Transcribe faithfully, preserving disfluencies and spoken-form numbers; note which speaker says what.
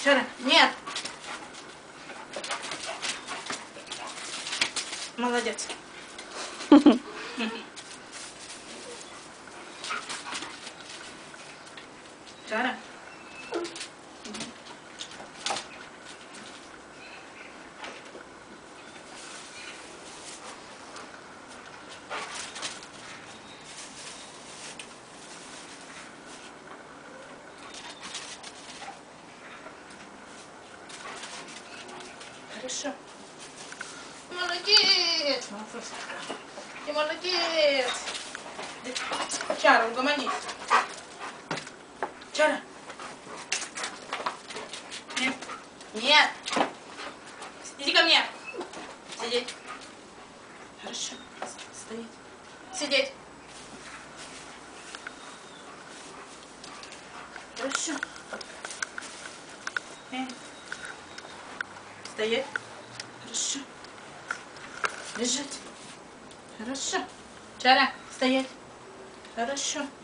Speaker 1: Чара, нет. Молодец. Чара. Хорошо. Молодец, Малфусенька. Ты молодец. Чара, угомонись. Чара. Нет. Нет. Иди ко мне. Сидеть. Хорошо. Стоять. Сидеть. Хорошо. Э. Стоять. Хорошо. Лежать. Хорошо. Чара, стоять. Хорошо.